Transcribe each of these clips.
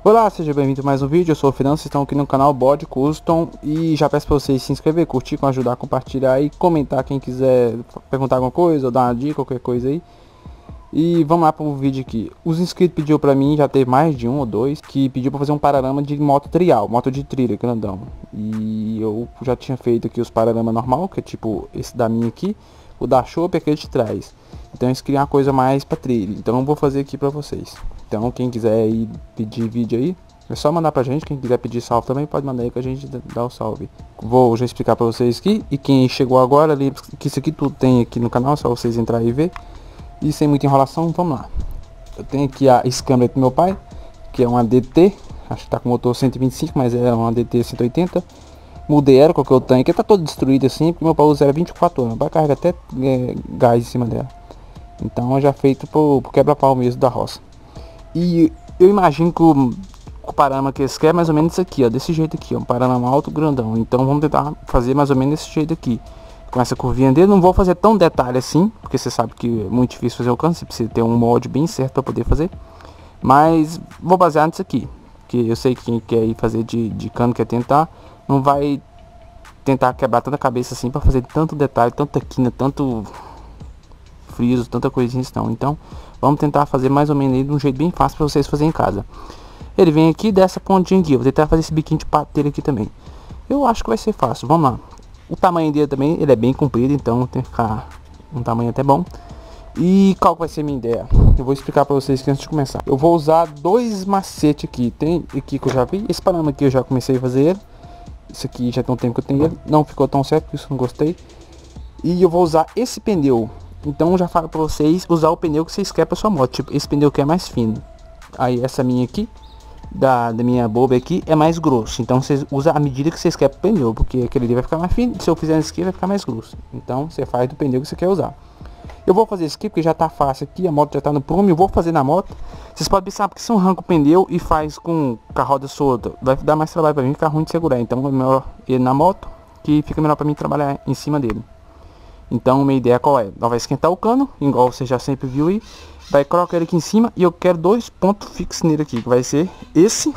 Olá, seja bem-vindo a mais um vídeo. Eu sou o Fernando, vocês estão aqui no canal Bode Custom. E já peço para vocês se inscrever, curtir, ajudar a compartilhar e comentar quem quiser perguntar alguma coisa ou dar uma dica, qualquer coisa aí. E vamos lá para o vídeo aqui. Os inscritos pediu para mim, já teve mais de um ou dois, que pediu para fazer um panorama de moto trial, moto de trilha, grandão. E eu já tinha feito aqui os panoramas normal, que é tipo esse da minha aqui, o da Chopp é aquele de trás. Então eles queriam uma coisa mais para trilha, então eu vou fazer aqui para vocês. Então quem quiser aí pedir vídeo aí, é só mandar pra gente. Quem quiser pedir salve também pode mandar aí que a gente dá o salve. Vou já explicar pra vocês aqui. E quem chegou agora, lembre que isso aqui tudo tem aqui no canal, só vocês entrarem e ver. E sem muita enrolação, vamos lá. Eu tenho aqui a câmera do meu pai, que é uma DT, acho que tá com motor 125, mas é uma DT 180. Mudei ela, coloquei o tanque, tá todo destruído assim, porque meu pai usa 24 horas, vai carregar até gás em cima dela. Então é já feito pro quebra-pau mesmo da roça. E eu imagino que o panorama que eles querem é mais ou menos isso aqui, ó, desse jeito aqui, ó, um panorama alto, grandão. Então vamos tentar fazer mais ou menos desse jeito aqui, com essa curvinha dele. Não vou fazer tão detalhe assim, porque você sabe que é muito difícil fazer o cano, você precisa ter um molde bem certo para poder fazer. Mas vou basear nisso aqui, que eu sei que quem quer ir fazer de cano, quer tentar, não vai tentar quebrar tanta cabeça assim para fazer tanto detalhe, tanta quina, tanto friso, tanta coisinha não. Então vamos tentar fazer mais ou menos de um jeito bem fácil para vocês fazerem em casa. Ele vem aqui dessa pontinha aqui, eu vou tentar fazer esse biquinho de pateira aqui também. Eu acho que vai ser fácil, vamos lá. O tamanho dele também, ele é bem comprido, então tem que ficar um tamanho até bom. E qual vai ser a minha ideia? Eu vou explicar para vocês aqui antes de começar. Eu vou usar dois macetes aqui. Tem aqui que eu já vi, esse panorama aqui eu já comecei a fazer ele. Isso aqui já tem um tempo que eu tenho ele, não ficou tão certo, por isso não gostei. E eu vou usar esse pneu. Então eu já falo para vocês usar o pneu que vocês querem para sua moto. Tipo, esse pneu que é mais fino. Aí essa minha aqui, da minha boba aqui, é mais grosso. Então vocês usam a medida que vocês querem pro pneu, porque aquele ali vai ficar mais fino. Se eu fizer esse aqui vai ficar mais grosso. Então você faz do pneu que você quer usar. Eu vou fazer isso aqui porque já tá fácil aqui, a moto já tá no prumo. Eu vou fazer na moto. Vocês podem pensar, porque se eu arranco o pneu e faz com a roda solta, vai dar mais trabalho para mim, ficar ruim de segurar. Então é melhor ir na moto, que fica melhor para mim trabalhar em cima dele. Então minha ideia qual é? Nós vai esquentar o cano, igual você já sempre viu aí. Vai colocar ele aqui em cima e eu quero dois pontos fixos nele aqui, que vai ser esse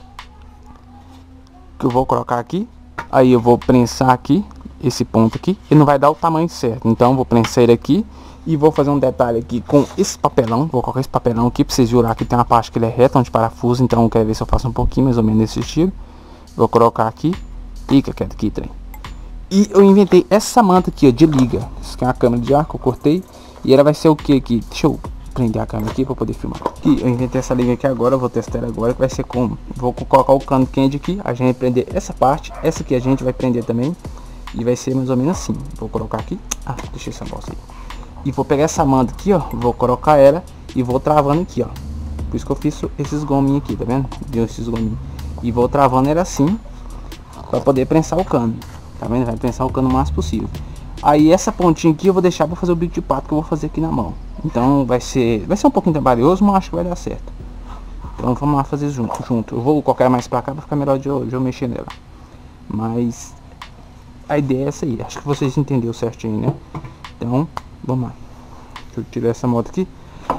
que eu vou colocar aqui. Aí eu vou prensar aqui esse ponto aqui, ele não vai dar o tamanho certo, então eu vou prensar ele aqui e vou fazer um detalhe aqui com esse papelão. Vou colocar esse papelão aqui para vocês jurar que tem uma parte que ele é reta, onde parafuso. Então eu quero ver se eu faço um pouquinho mais ou menos desse estilo. Vou colocar aqui e que quieto aqui, trem. E eu inventei essa manta aqui, ó, de liga. Isso aqui é uma câmera de ar que eu cortei. E ela vai ser o que aqui? Deixa eu prender a câmera aqui para poder filmar. E eu inventei essa liga aqui agora, eu vou testar ela agora, que vai ser como? Vou colocar o cano quente aqui, a gente vai prender essa parte, essa aqui a gente vai prender também. E vai ser mais ou menos assim. Vou colocar aqui. Ah, deixa essa bosta aí. E vou pegar essa manta aqui, ó, vou colocar ela e vou travando aqui, ó. Por isso que eu fiz esses gominhos aqui, tá vendo? Deu esses gominhos. E vou travando ela assim, para poder prensar o cano. Tá vendo? Vai prensar o cano o máximo possível. Aí essa pontinha aqui eu vou deixar para fazer o bico de pato que eu vou fazer aqui na mão. Então vai ser um pouquinho trabalhoso, mas acho que vai dar certo. Então vamos lá fazer junto. Eu vou colocar mais para cá para ficar melhor de eu mexer nela. Mas a ideia é essa aí. Acho que vocês entenderam certinho, né? Então vamos lá. Deixa eu tirar essa moto aqui.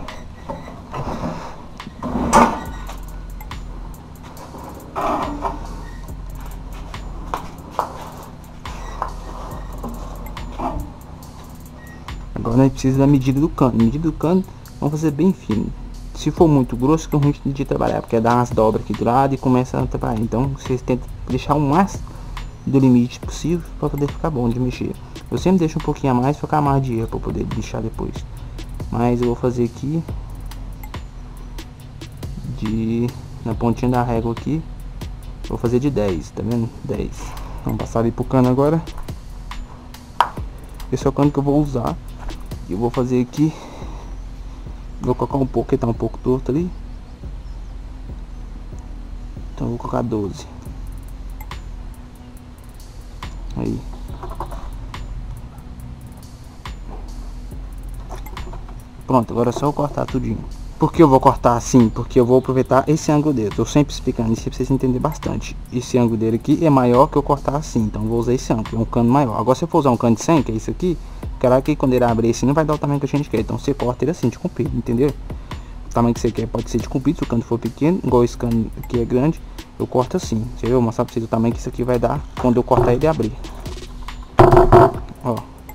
Agora nós precisamos da medida do cano. Medida do cano, vamos fazer bem fino. Se for muito grosso, fica ruim de trabalhar, porque dá umas dobras aqui do lado e começa a trabalhar. Então vocês tentam deixar o máximo do limite possível para poder ficar bom de mexer. Eu sempre deixo um pouquinho a mais para ficar mais de erro para poder lixar depois. Mas eu vou fazer aqui na pontinha da régua aqui. Vou fazer de 10, tá vendo? 10. Vamos passar ali pro cano agora. Esse é o cano que eu vou usar. Eu vou fazer aqui, vou colocar um pouco, que tá um pouco torto ali. Então eu vou colocar 12. Aí. Pronto, agora é só eu cortar tudinho. Por que eu vou cortar assim? Porque eu vou aproveitar esse ângulo dele. Tô sempre explicando isso pra vocês entenderem bastante. Esse ângulo dele aqui é maior que eu cortar assim. Então eu vou usar esse ângulo, é um cano maior. Agora se eu for usar um cano de 100, que é isso aqui, claro que quando ele abrir assim não vai dar o tamanho que a gente quer. Então você corta ele assim, de comprido, entendeu? tamanho que você quer, pode ser de comprido, se o cano for pequeno, igual esse cano aqui é grande, eu corto assim. Você viu? Eu vou mostrar pra vocês o tamanho que isso aqui vai dar quando eu cortar ele e abrir. Ó.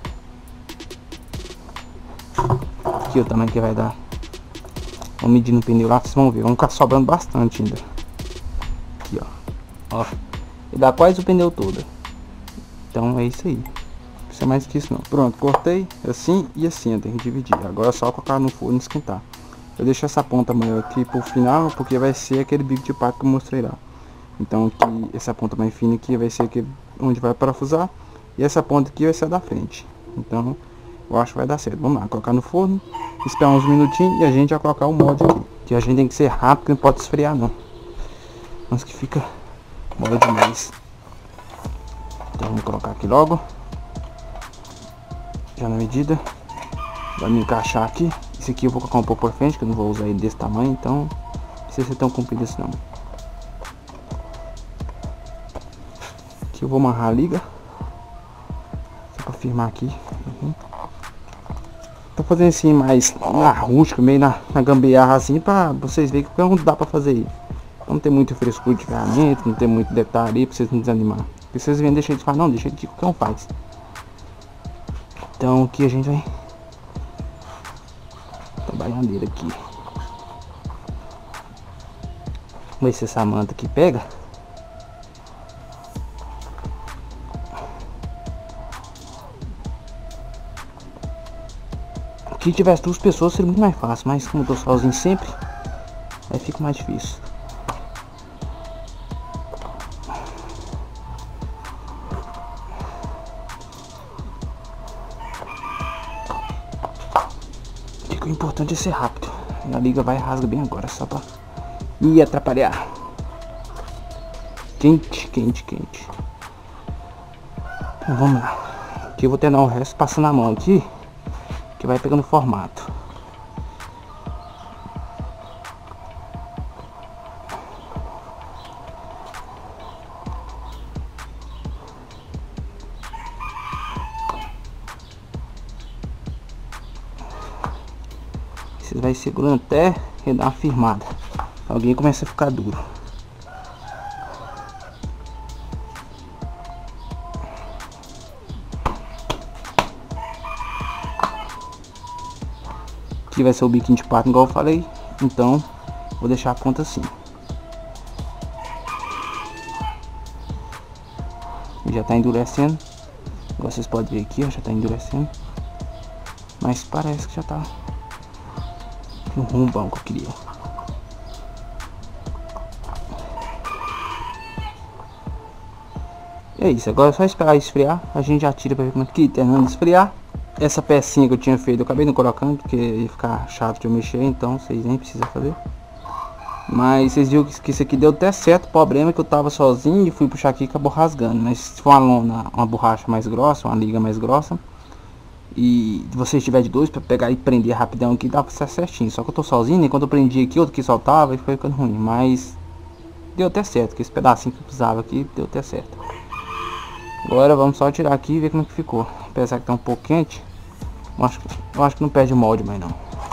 Aqui o tamanho que vai dar. Vamos medir no pneu lá, vocês vão ver. Vamos ficar sobrando bastante ainda. Aqui, ó. Ó. Ele dá quase o pneu todo. Então é isso aí. Não precisa mais que isso não. Pronto, cortei assim e assim, tem que dividir. Agora é só colocar no forno e esquentar. Eu deixo essa ponta maior aqui pro final, porque vai ser aquele bico de pato que eu mostrei lá. Então aqui, essa ponta mais fina aqui vai ser aquele onde vai parafusar. E essa ponta aqui vai ser a da frente. Então eu acho que vai dar certo. Vamos lá, colocar no forno, esperar uns minutinhos e a gente vai colocar o molde aqui. Que a gente tem que ser rápido, não pode esfriar não. Mas que fica mole demais. Então vamos colocar aqui logo. Já na medida. Vai me encaixar aqui. Esse aqui eu vou colocar um pouco por frente, que eu não vou usar ele desse tamanho, então não precisa ser tão comprido assim não. Aqui eu vou amarrar a liga. Só pra firmar aqui. Tô fazendo assim mais na rústica, meio na gambiarra assim, pra vocês verem que não dá pra fazer aí. Não tem muito frescura de ferramenta, não tem muito detalhe aí pra vocês não desanimar. Se vocês verem, deixa de falar, não, deixa de qualquer um faz. Então aqui a gente vai trabalhando dele aqui. Vamos ver se essa manta aqui pega. Se tivesse duas pessoas seria muito mais fácil, mas como eu tô sozinho sempre, aí fica mais difícil. O importante é ser rápido. A liga vai e rasga bem agora, só pra me atrapalhar. Quente, quente, quente. Então vamos lá. Aqui eu vou terminar o resto passando a mão aqui, que vai pegando formato. Você vai segurando até ele dar uma firmada. Alguém começa a ficar duro. Aqui vai ser o biquinho de pato, igual eu falei. Então vou deixar a ponta assim. Já tá endurecendo. Igual vocês podem ver aqui, ó, já tá endurecendo. Mas parece que já tá no rumo bom que eu queria. E é isso, agora é só esperar esfriar. A gente já tira pra ver como é que terminando de esfriar. Essa pecinha que eu tinha feito eu acabei não colocando, porque ia ficar chato de eu mexer, então vocês nem precisam fazer. Mas vocês viram que isso aqui deu até certo. O problema é que eu tava sozinho e fui puxar aqui e acabou rasgando. Mas se for uma lona, uma borracha mais grossa, uma liga mais grossa, e você estiver de dois para pegar e prender rapidão aqui, dá pra ser certinho. Só que eu tô sozinho, e quando eu prendi aqui, outro que soltava e foi ficando ruim. Mas deu até certo, que esse pedacinho que eu precisava aqui deu até certo. Agora vamos só tirar aqui e ver como é que ficou. Apesar que tá um pouco quente, eu acho que não perde o molde mais não.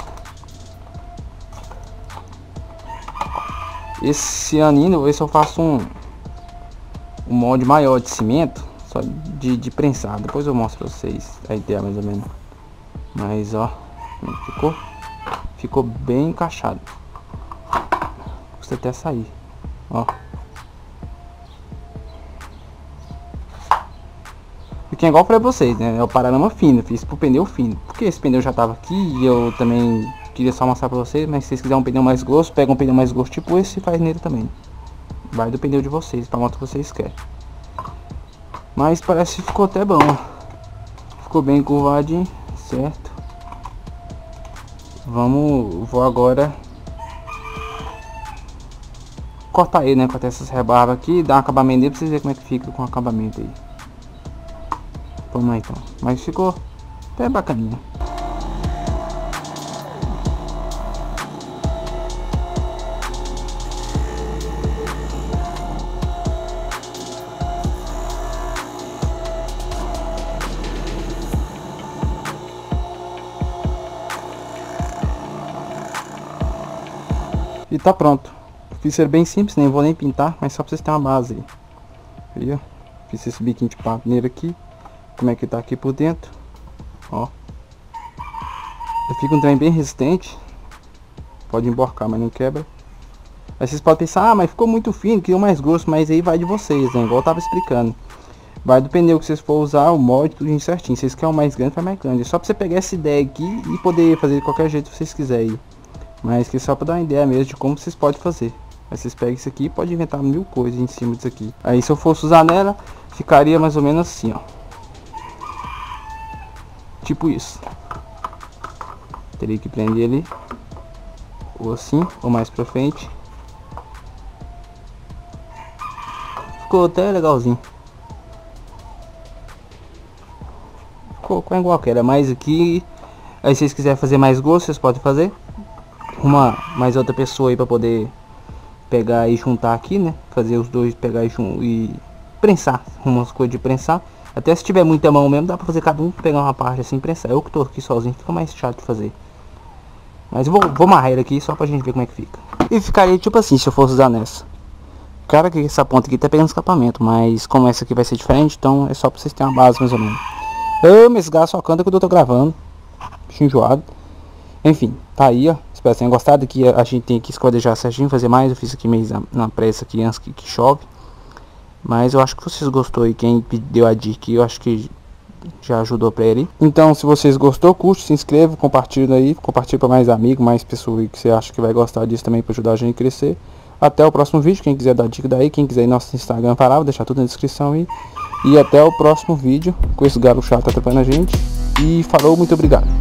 Esse ano ainda, eu vou ver se eu faço um molde maior de cimento, só de prensar. Depois eu mostro pra vocês a ideia mais ou menos. Mas ó, como ficou? Ficou bem encaixado. Custa até sair, ó. Porque igual eu falei pra vocês, né? É o paralama fino, fiz pro pneu fino. Porque esse pneu já tava aqui e eu também queria só mostrar pra vocês. Mas se vocês quiserem um pneu mais grosso, pega um pneu mais grosso tipo esse e faz nele também. Vai do pneu de vocês, pra moto que vocês querem. Mas parece que ficou até bom. Ficou bem curvadinho, certo? Vou agora cortar ele, né? Cortar essas rebarbas aqui, dar um acabamento nele pra vocês verem como é que fica com o acabamento aí. Vamos lá então. Mas ficou até bacaninha. E tá pronto. Fiz ser bem simples, nem vou nem pintar, mas só pra vocês terem uma base aí. Aí, ó. Fiz esse biquinho de pato nele aqui. Como é que tá aqui por dentro. Ó. Fica um trem bem resistente. Pode emborcar, mas não quebra. Aí vocês podem pensar, ah, mas ficou muito fino, queria mais grosso. Mas aí vai de vocês, né? Igual eu tava explicando. Vai do pneu que vocês for usar, o molde, tudo certinho. Se vocês querem o mais grande, faz mais grande. É só pra você pegar essa ideia aqui e poder fazer de qualquer jeito que vocês quiserem. Mas que só pra dar uma ideia mesmo de como vocês podem fazer. Aí vocês pegam isso aqui e podem inventar mil coisas em cima disso aqui. Aí se eu fosse usar nela, ficaria mais ou menos assim, ó. Tipo isso. Teria que prender ele. Ou assim, ou mais pra frente. Ficou até legalzinho. Ficou igual que era. Mais aqui. Aí se vocês quiserem fazer mais grosso, vocês podem fazer. Mais outra pessoa aí pra poder pegar e juntar aqui, né? Fazer os dois, pegar e prensar. Umas coisas de prensar. Até se tiver muita mão mesmo, dá pra fazer cada um pegar uma parte assim e prensar. Eu que tô aqui sozinho, fica mais chato de fazer. Mas eu vou amarrar ele aqui só pra gente ver como é que fica. E ficaria tipo assim, se eu fosse usar nessa. Claro que essa ponta aqui tá pegando escapamento, mas como essa aqui vai ser diferente, então é só pra vocês terem uma base mais ou menos. Mas esse gato só canta quando eu tô gravando. Bicho enjoado. Enfim, tá aí, ó. Espero que tenham gostado. Aqui a gente tem que esquadrejar certinho, fazer mais. Eu fiz aqui meio na pressa aqui antes que chove. Mas eu acho que vocês gostou e quem deu a dica, eu acho que já ajudou pra ele. Então, se vocês gostou, curte, se inscreva, compartilha aí. Compartilha pra mais amigos, mais pessoas que você acha que vai gostar disso também pra ajudar a gente a crescer. Até o próximo vídeo. Quem quiser dar dica daí, quem quiser ir no nosso Instagram parar, vou deixar tudo na descrição aí. E até o próximo vídeo com esse galo chato atrapalhando a gente. E falou, muito obrigado.